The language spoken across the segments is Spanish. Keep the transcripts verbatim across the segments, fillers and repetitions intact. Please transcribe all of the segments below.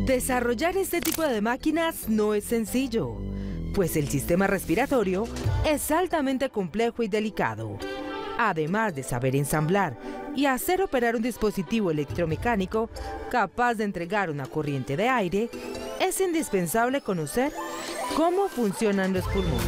Desarrollar este tipo de máquinas no es sencillo, pues el sistema respiratorio es altamente complejo y delicado. Además de saber ensamblar y hacer operar un dispositivo electromecánico capaz de entregar una corriente de aire, es indispensable conocer cómo funcionan los pulmones.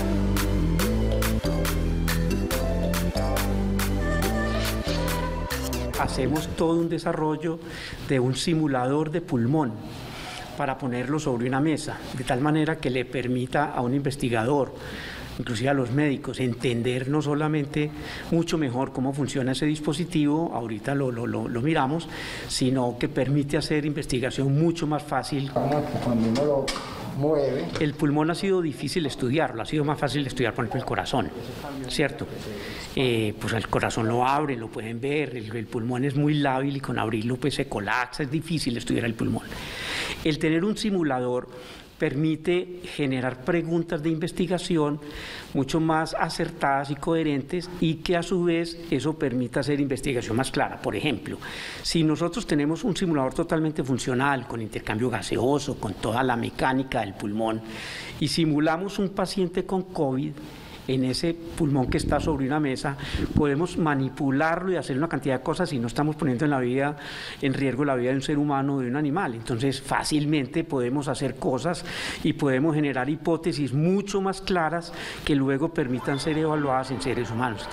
Hacemos todo un desarrollo de un simulador de pulmón para ponerlo sobre una mesa, de tal manera que le permita a un investigador, inclusive a los médicos, entender no solamente mucho mejor cómo funciona ese dispositivo, ahorita lo, lo, lo, lo miramos, sino que permite hacer investigación mucho más fácil. Cuando uno lo mueve. El pulmón ha sido difícil estudiarlo, ha sido más fácil estudiar, por ejemplo, el corazón, ¿cierto? Eh, pues el corazón lo abre, lo pueden ver, el, el pulmón es muy lábil y con abrirlo pues se colapsa, es difícil estudiar el pulmón. El tener un simulador permite generar preguntas de investigación mucho más acertadas y coherentes y que a su vez eso permita hacer investigación más clara. Por ejemplo, si nosotros tenemos un simulador totalmente funcional, con intercambio gaseoso, con toda la mecánica del pulmón, y simulamos un paciente con COVID, en ese pulmón que está sobre una mesa, podemos manipularlo y hacer una cantidad de cosas y no estamos poniendo en la vida, en riesgo la vida de un ser humano o de un animal. Entonces, fácilmente podemos hacer cosas y podemos generar hipótesis mucho más claras que luego permitan ser evaluadas en seres humanos.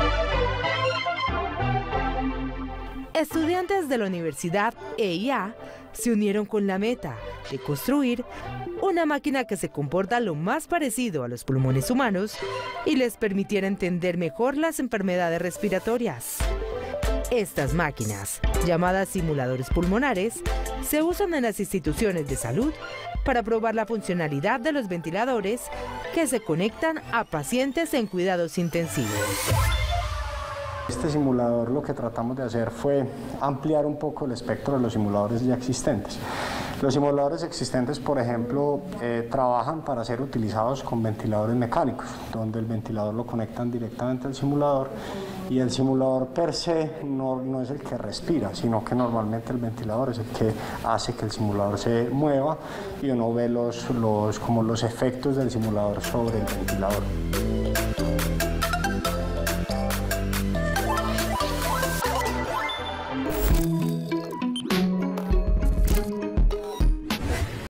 Estudiantes de la Universidad E I A se unieron con la meta de construir una máquina que se comporta lo más parecido a los pulmones humanos y les permitiera entender mejor las enfermedades respiratorias. Estas máquinas, llamadas simuladores pulmonares, se usan en las instituciones de salud para probar la funcionalidad de los ventiladores que se conectan a pacientes en cuidados intensivos. Este simulador lo que tratamos de hacer fue ampliar un poco el espectro de los simuladores ya existentes. Los simuladores existentes, por ejemplo, eh, trabajan para ser utilizados con ventiladores mecánicos, donde el ventilador lo conectan directamente al simulador y el simulador per se no, no es el que respira, sino que normalmente el ventilador es el que hace que el simulador se mueva y uno ve los, los, como los efectos del simulador sobre el ventilador.